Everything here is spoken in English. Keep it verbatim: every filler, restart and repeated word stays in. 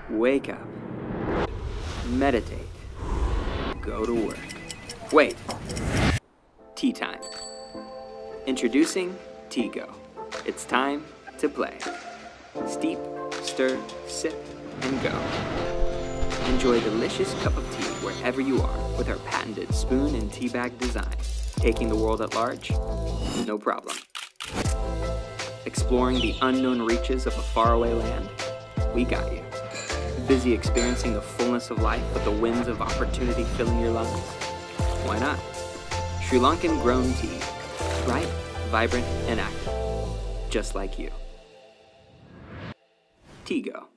Wake up. Meditate. Go to work. Wait. Tea time. Introducing Tea-Go. It's time to play. Steep, stir, sip, and go. Enjoy a delicious cup of tea wherever you are with our patented spoon and tea bag design. Taking the world at large? No problem. Exploring the unknown reaches of a faraway land? We got you. Busy experiencing the fullness of life with the winds of opportunity filling your lungs? Why not? Sri Lankan grown tea. Bright, vibrant, and active. Just like you. Tea-Go.